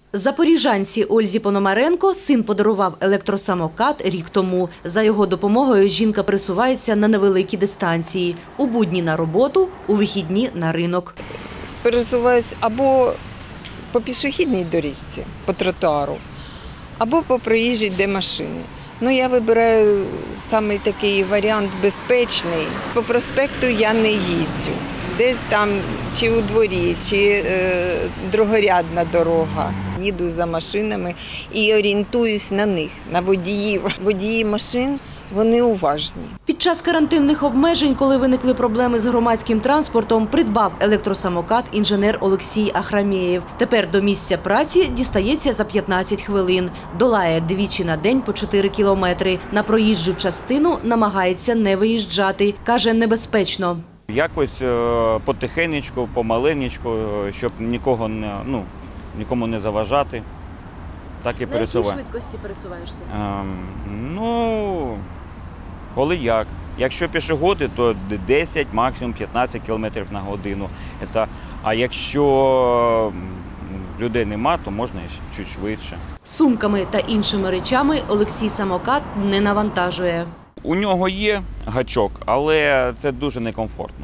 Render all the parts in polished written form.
Запоріжанці Ользі Пономаренко син подарував електросамокат рік тому. За його допомогою жінка пересувається на невеликі дистанції. У будні на роботу, у вихідні на ринок. Пересуваюся або по пішохідній доріжці, по тротуару, або по проїжджій, де машини. Я вибираю саме такий варіант безпечний. По проспекту я не їздю. Десь там чи у дворі, чи другорядна дорога. Їду за машинами і орієнтуюсь на них, на водіїв. Водії машин, вони уважні. Під час карантинних обмежень, коли виникли проблеми з громадським транспортом, придбав електросамокат інженер Олексій Ахрамєєв. Тепер до місця праці дістається за 15 хвилин. Долає двічі на день по 4 кілометри. На проїжджу частину намагається не виїжджати. Каже, небезпечно. Якось потихенечку, помаленечку, щоб нікому не заважати. Так і пересуваю. На якій швидкості пересуваєшся? Коли як. Якщо пішоходи, то 10, максимум 15 км на годину. А якщо людей нема, то можна і чуть швидше. Сумками та іншими речами Олексій самокат не навантажує. У нього є гачок, але це дуже некомфортно.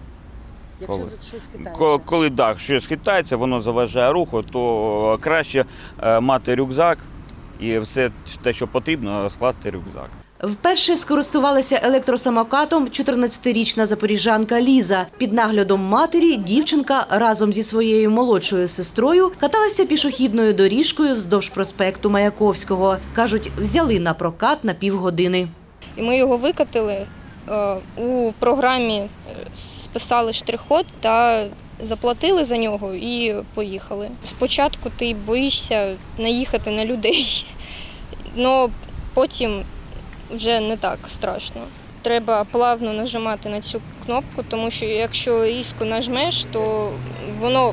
Якщо тут щось хитається? Коли щось хитається, воно заважає руху, то краще мати рюкзак і все те, що потрібно, скласти рюкзак. Вперше скористувалася електросамокатом 14-річна запоріжанка Ліза. Під наглядом матері дівчинка разом зі своєю молодшою сестрою каталася пішохідною доріжкою вздовж проспекту Маяковського. Кажуть, взяли на прокат на півгодини. І ми його викатили, у програмі списали штрих-код та заплатили за нього і поїхали. Спочатку ти боїшся наїхати на людей, але потім вже не так страшно. Треба плавно нажимати на цю кнопку, тому що якщо різко нажмеш, то воно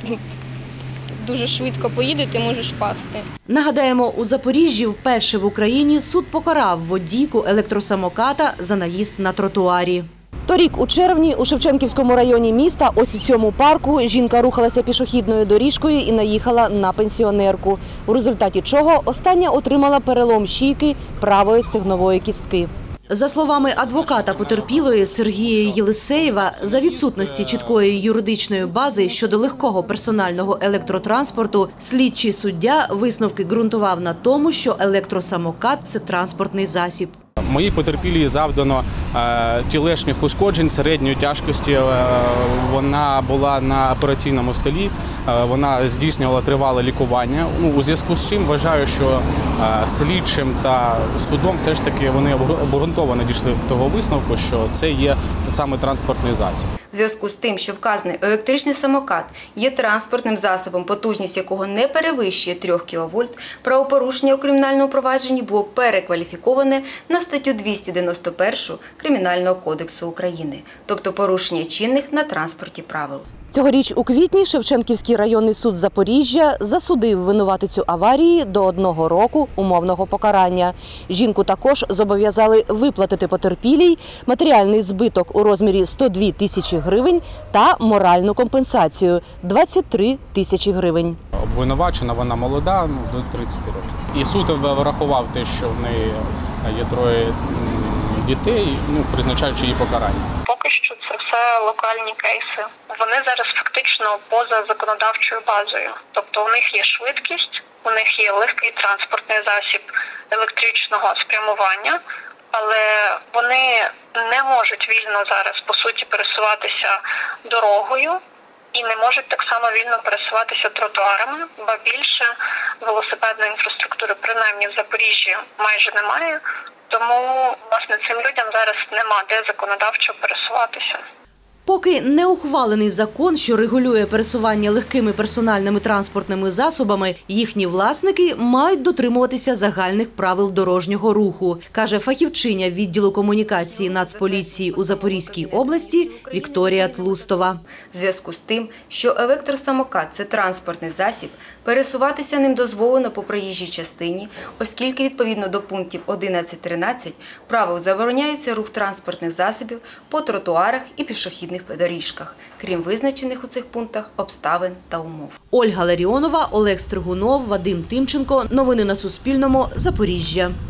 дуже швидко поїде, ти можеш впасти. Нагадаємо, у Запоріжжі вперше в Україні суд покарав водійку електросамоката за наїзд на тротуарі. Торік у червні у Шевченківському районі міста, ось у цьому парку, жінка рухалася пішохідною доріжкою і наїхала на пенсіонерку. У результаті чого остання отримала перелом шийки правої стегнової кістки. За словами адвоката потерпілої Сергія Єлисеєва, за відсутності чіткої юридичної бази щодо легкого персонального електротранспорту, слідчий суддя висновки ґрунтував на тому, що електросамокат – це транспортний засіб. Моїй потерпілій завдано тілесних ушкоджень середньої тяжкості. Вона була на операційному столі, вона здійснювала тривале лікування. У зв'язку з чим вважаю, що слідчим та судом все ж таки вони обґрунтовано дійшли до того висновку, що це є саме транспортний засіб. В зв'язку з тим, що вказаний електричний самокат є транспортним засобом, потужність якого не перевищує 3 кВт, правопорушення у кримінальному провадженні було перекваліфіковане на статтю 291 Кримінального кодексу України, тобто порушення чинних на транспорті правил. Цьогоріч у квітні Шевченківський районний суд Запоріжжя засудив винуватицю аварії до 1 року умовного покарання. Жінку також зобов'язали виплатити потерпілій матеріальний збиток у розмірі 102 тисячі гривень та моральну компенсацію – 23 тисячі гривень. Обвинувачена вона молода, до 30 років. І суд врахував те, що в неї є 3 дітей, призначаючи її покарання. Поки що це все локальні кейси. Вони зараз фактично поза законодавчою базою. Тобто у них є швидкість, у них є легкий транспортний засіб електричного спрямування, але вони не можуть вільно зараз, по суті, пересуватися дорогою і не можуть так само вільно пересуватися тротуарами, бо більше велосипедної інфраструктури, принаймні в Запоріжжі, майже немає. Тому, власне, цим людям зараз нема де законодавчо пересуватися. Поки не ухвалений закон, що регулює пересування легкими персональними транспортними засобами, їхні власники мають дотримуватися загальних правил дорожнього руху, каже фахівчиня відділу комунікації Нацполіції у Запорізькій області Вікторія Тлустова. В зв'язку з тим, що електросамокат – це транспортний засіб, пересуватися ним дозволено по проїжджій частині, оскільки відповідно до пунктів 11-13 правил забороняється рух транспортних засобів по тротуарах і пішохідних пішохідних доріжках, крім визначених у цих пунктах обставин та умов. Ольга Ларіонова, Олег Стригунов, Вадим Тимченко. Новини на Суспільному. Запоріжжя.